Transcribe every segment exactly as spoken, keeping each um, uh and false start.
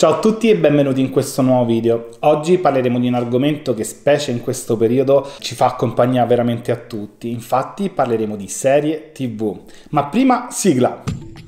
Ciao a tutti e benvenuti in questo nuovo video. Oggi parleremo di un argomento che, specie in questo periodo, ci fa compagnia veramente a tutti. Infatti parleremo di serie tivù. Ma prima, sigla!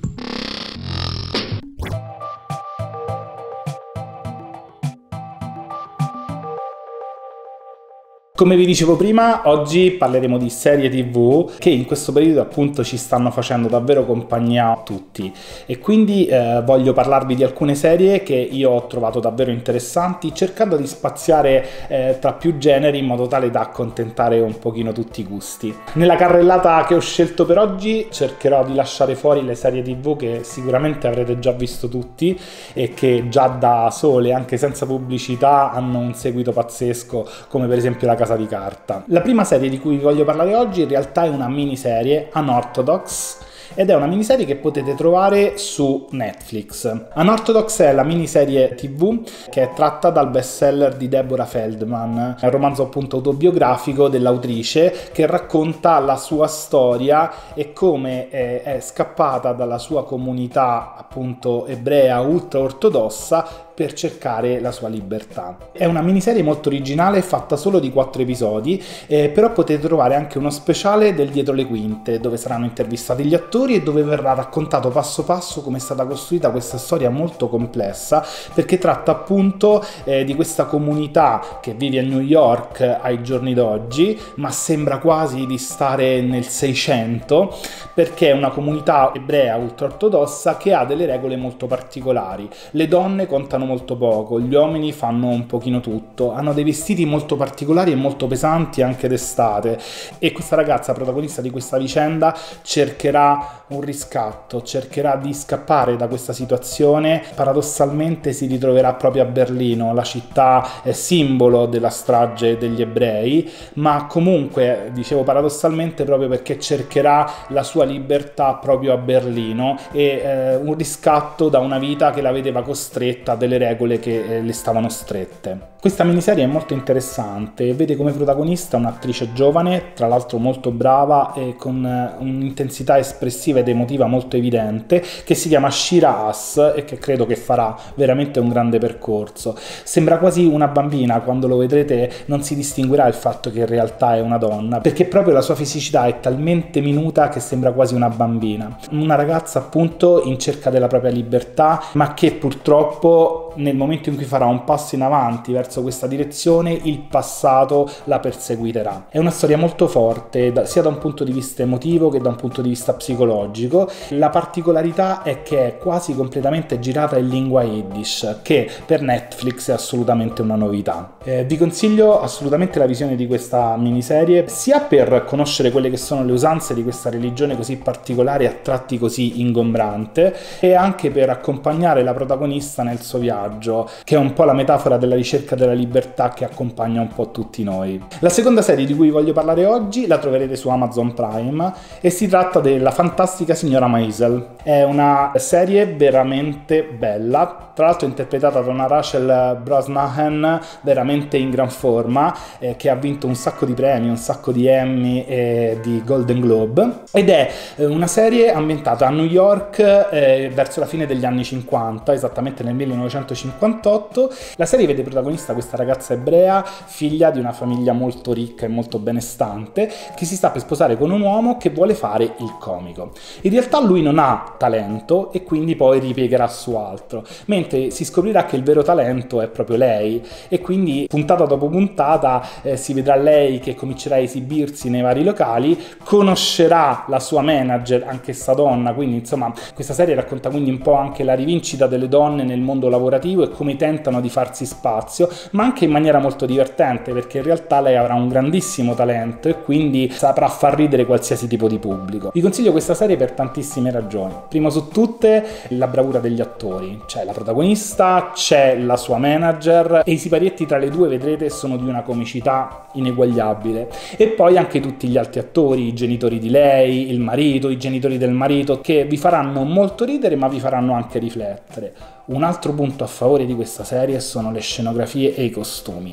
Come vi dicevo prima, oggi parleremo di serie tivù che in questo periodo appunto ci stanno facendo davvero compagnia a tutti, e quindi eh, voglio parlarvi di alcune serie che io ho trovato davvero interessanti, cercando di spaziare eh, tra più generi in modo tale da accontentare un pochino tutti i gusti. Nella carrellata che ho scelto per oggi cercherò di lasciare fuori le serie tivù che sicuramente avrete già visto tutti e che già da sole, anche senza pubblicità, hanno un seguito pazzesco, come per esempio la Casa di Carta. La prima serie di cui vi voglio parlare oggi in realtà è una miniserie, Unorthodox, ed è una miniserie che potete trovare su Netflix. Unorthodox è la miniserie tivù che è tratta dal bestseller di Deborah Feldman, è un romanzo appunto autobiografico dell'autrice che racconta la sua storia e come è, è scappata dalla sua comunità appunto ebrea ultra-ortodossa per cercare la sua libertà. È una miniserie molto originale, fatta solo di quattro episodi, eh, però potete trovare anche uno speciale del dietro le quinte, dove saranno intervistati gli attori e dove verrà raccontato passo passo come è stata costruita questa storia molto complessa, perché tratta appunto eh, di questa comunità che vive a New York ai giorni d'oggi, ma sembra quasi di stare nel seicento, perché è una comunità ebrea ultra-ortodossa che ha delle regole molto particolari. Le donne contano molto poco, gli uomini fanno un pochino tutto, hanno dei vestiti molto particolari e molto pesanti anche d'estate, e questa ragazza protagonista di questa vicenda cercherà un riscatto, cercherà di scappare da questa situazione. Paradossalmente si ritroverà proprio a Berlino, la città è simbolo della strage degli ebrei, ma comunque dicevo paradossalmente proprio perché cercherà la sua libertà proprio a Berlino e eh, un riscatto da una vita che la vedeva costretta a delle regole che eh, le stavano strette. Questa miniserie è molto interessante, vede come protagonista un'attrice giovane, tra l'altro molto brava e con eh, un'intensità espressiva ed emotiva molto evidente, che si chiama Shira Haas e che credo che farà veramente un grande percorso. Sembra quasi una bambina, quando lo vedrete non si distinguerà il fatto che in realtà è una donna, perché proprio la sua fisicità è talmente minuta che sembra quasi una bambina. Una ragazza appunto in cerca della propria libertà, ma che purtroppo nel momento in cui farà un passo in avanti verso questa direzione il passato la perseguiterà. È una storia molto forte sia da un punto di vista emotivo che da un punto di vista psicologico. La particolarità è che è quasi completamente girata in lingua Yiddish, che per Netflix è assolutamente una novità. Eh, vi consiglio assolutamente la visione di questa miniserie, sia per conoscere quelle che sono le usanze di questa religione così particolare e a tratti così ingombrante, e anche per accompagnare la protagonista nel suo viaggio, che è un po' la metafora della ricerca della libertà che accompagna un po' tutti noi. La seconda serie di cui voglio parlare oggi la troverete su Amazon Prime e si tratta della fantastica signora Maisel. È una serie veramente bella, tra l'altro interpretata da una Rachel Brosnahan veramente in gran forma, eh, che ha vinto un sacco di premi, un sacco di Emmy e di Golden Globe, ed è eh, una serie ambientata a New York eh, verso la fine degli anni cinquanta, esattamente nel millenovecentocinquantotto. La serie vede protagonista questa ragazza ebrea, figlia di una famiglia molto ricca e molto benestante, che si sta per sposare con un uomo che vuole fare il comico. In realtà lui non ha talento e quindi poi ripiegherà su altro, mentre si scoprirà che il vero talento è proprio lei, e quindi puntata dopo puntata eh, si vedrà lei che comincerà a esibirsi nei vari locali, conoscerà la sua manager, anch'essa donna, quindi insomma questa serie racconta quindi un po' anche la rivincita delle donne nel mondo lavorativo e come tentano di farsi spazio, ma anche in maniera molto divertente, perché in realtà lei avrà un grandissimo talento e quindi saprà far ridere qualsiasi tipo di pubblico. Vi consiglio questa serie per tantissime ragioni. Prima su tutte la bravura degli attori, c'è la protagonista, c'è la sua manager e i siparietti tra le due, vedrete, sono di una comicità ineguagliabile, e poi anche tutti gli altri attori, i genitori di lei, il marito, i genitori del marito, che vi faranno molto ridere ma vi faranno anche riflettere. Un altro punto a favore di questa serie sono le scenografie e i costumi.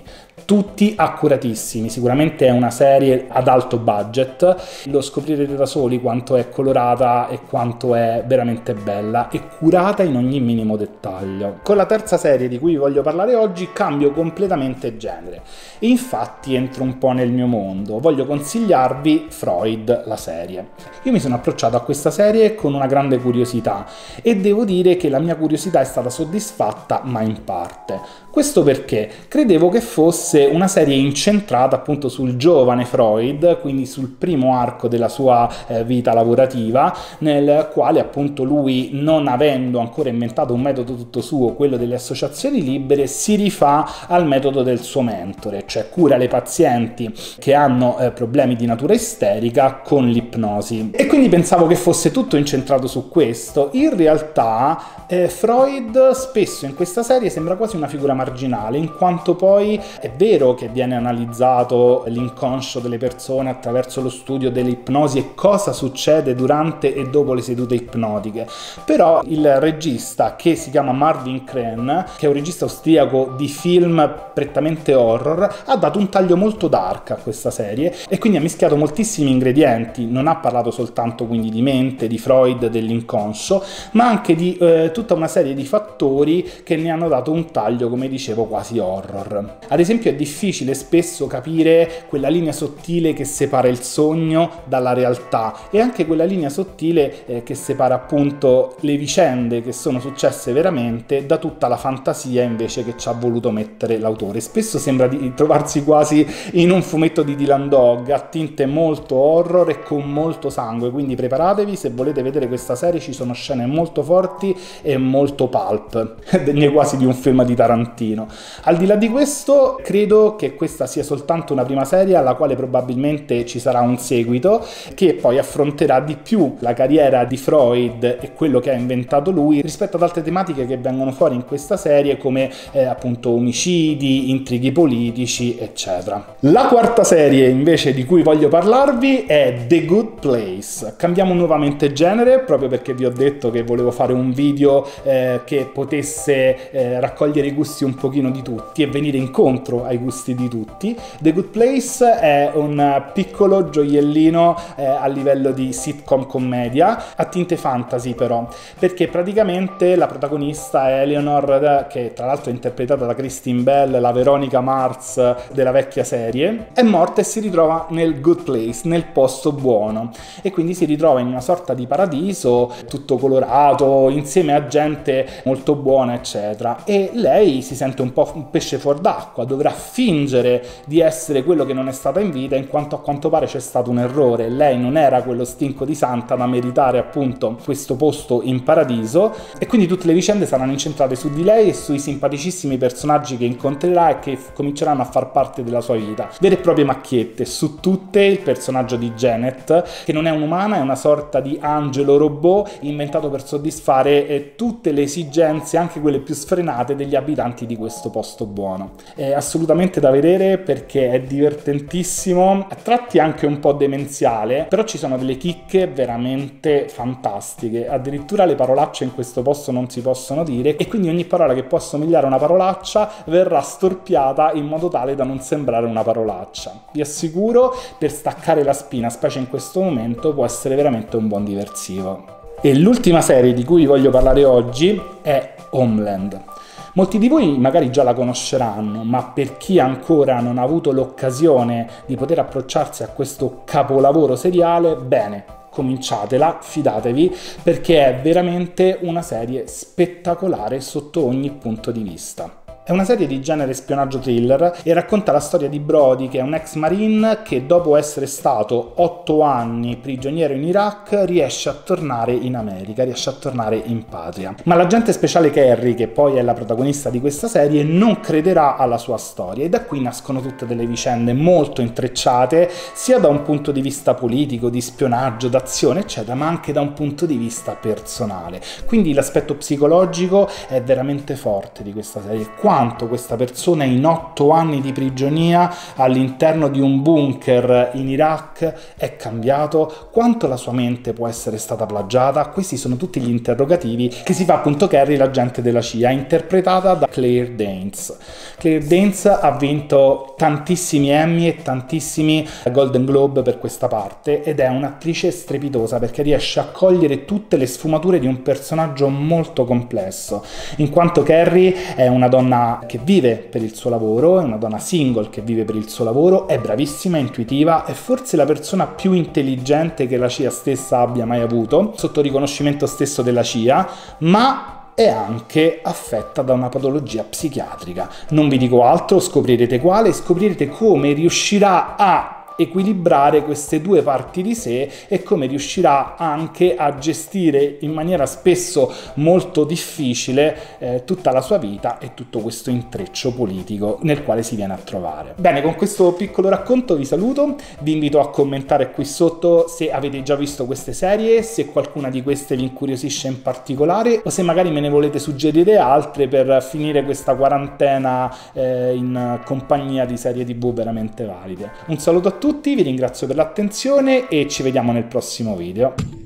tutti accuratissimi. Sicuramente è una serie ad alto budget, lo scoprirete da soli quanto è colorata e quanto è veramente bella e curata in ogni minimo dettaglio. Con la terza serie di cui vi voglio parlare oggi cambio completamente genere e infatti entro un po' nel mio mondo. Voglio consigliarvi Freud, la serie. Io mi sono approcciato a questa serie con una grande curiosità e devo dire che la mia curiosità è stata soddisfatta, ma in parte. Questo perché credevo che fosse una serie incentrata appunto sul giovane Freud, quindi sul primo arco della sua eh, vita lavorativa, nel quale appunto lui, non avendo ancora inventato un metodo tutto suo, quello delle associazioni libere, si rifà al metodo del suo mentore, cioè cura le pazienti che hanno eh, problemi di natura isterica con l'ipnosi. E quindi pensavo che fosse tutto incentrato su questo. In realtà eh, Freud spesso in questa serie sembra quasi una figura marginale, in quanto poi è vero che viene analizzato l'inconscio delle persone attraverso lo studio dell'ipnosi e cosa succede durante e dopo le sedute ipnotiche, però il regista, che si chiama Marvin Crane, che è un regista austriaco di film prettamente horror, ha dato un taglio molto dark a questa serie e quindi ha mischiato moltissimi ingredienti. Non ha parlato soltanto quindi di mente, di Freud, dell'inconscio, ma anche di eh, tutta una serie di fattori che ne hanno dato un taglio, come dicevo, quasi horror. Ad esempio è difficile spesso capire quella linea sottile che separa il sogno dalla realtà e anche quella linea sottile eh, che separa appunto le vicende che sono successe veramente da tutta la fantasia invece che ci ha voluto mettere l'autore. Spesso sembra di trovarsi quasi in un fumetto di Dylan Dog, a tinte molto horror e con molto sangue, quindi preparatevi, se volete vedere questa serie ci sono scene molto forti e molto pulp, degne quasi di un film di Tarantino. Al di là di questo, credo che questa sia soltanto una prima serie alla quale probabilmente ci sarà un seguito che poi affronterà di più la carriera di Freud e quello che ha inventato lui rispetto ad altre tematiche che vengono fuori in questa serie, come eh, appunto omicidi, intrighi politici, eccetera. La quarta serie invece di cui voglio parlarvi è The Good Place. Cambiamo nuovamente genere proprio perché vi ho detto che volevo fare un video eh, che potesse eh, raccogliere i gusti un pochino di tutti e venire incontro ai gusti di tutti. The Good Place è un piccolo gioiellino eh, a livello di sitcom commedia, a tinte fantasy però, perché praticamente la protagonista è Eleanor, che tra l'altro è interpretata da Kristen Bell, la Veronica Mars della vecchia serie, è morta e si ritrova nel Good Place, nel posto buono, e quindi si ritrova in una sorta di paradiso tutto colorato, insieme a gente molto buona eccetera, e lei si sente un po' un pesce fuor d'acqua, dovrà fingere di essere quello che non è stata in vita, in quanto a quanto pare c'è stato un errore. Lei non era quello stinco di santa da meritare appunto questo posto in paradiso, e quindi tutte le vicende saranno incentrate su di lei e sui simpaticissimi personaggi che incontrerà e che cominceranno a far parte della sua vita. Vere e proprie macchiette, su tutte il personaggio di Janet, che non è un'umana, è una sorta di angelo robot inventato per soddisfare eh, tutte le esigenze, anche quelle più sfrenate, degli abitanti di questo posto buono. È assolutamente da vedere perché è divertentissimo, a tratti anche un po' demenziale, però ci sono delle chicche veramente fantastiche. Addirittura le parolacce in questo posto non si possono dire, e quindi ogni parola che può assomigliare a una parolaccia verrà storpiata in modo tale da non sembrare una parolaccia. Vi assicuro, per staccare la spina, specie in questo momento, può essere veramente un buon diversivo. E l'ultima serie di cui voglio parlare oggi è Homeland. Molti di voi magari già la conosceranno, ma per chi ancora non ha avuto l'occasione di poter approcciarsi a questo capolavoro seriale, bene, cominciatela, fidatevi, perché è veramente una serie spettacolare sotto ogni punto di vista. È una serie di genere spionaggio thriller e racconta la storia di Brody, che è un ex marine che dopo essere stato otto anni prigioniero in Iraq riesce a tornare in America, riesce a tornare in patria. Ma l'agente speciale Carrie, che poi è la protagonista di questa serie, non crederà alla sua storia, e da qui nascono tutte delle vicende molto intrecciate, sia da un punto di vista politico, di spionaggio, d'azione eccetera, ma anche da un punto di vista personale. Quindi l'aspetto psicologico è veramente forte di questa serie. quanto questa persona in otto anni di prigionia all'interno di un bunker in Iraq è cambiato, quanto la sua mente può essere stata plagiata. Questi sono tutti gli interrogativi che si fa appunto Carrie, l'agente della C I A, interpretata da Claire Danes. Claire Danes ha vinto tantissimi Emmy e tantissimi Golden Globe per questa parte ed è un'attrice strepitosa perché riesce a cogliere tutte le sfumature di un personaggio molto complesso, in quanto Carrie è una donna che vive per il suo lavoro, è una donna single che vive per il suo lavoro, è bravissima, è intuitiva, è forse la persona più intelligente che la C I A stessa abbia mai avuto, sotto riconoscimento stesso della C I A, ma è anche affetta da una patologia psichiatrica. Non vi dico altro, scoprirete quale e scoprirete come riuscirà a equilibrare queste due parti di sé e come riuscirà anche a gestire in maniera spesso molto difficile eh, tutta la sua vita e tutto questo intreccio politico nel quale si viene a trovare. Bene, con questo piccolo racconto vi saluto, vi invito a commentare qui sotto se avete già visto queste serie, se qualcuna di queste vi incuriosisce in particolare o se magari me ne volete suggerire altre per finire questa quarantena eh, in compagnia di serie tv veramente valide. Un saluto a tutti, vi ringrazio per l'attenzione e ci vediamo nel prossimo video.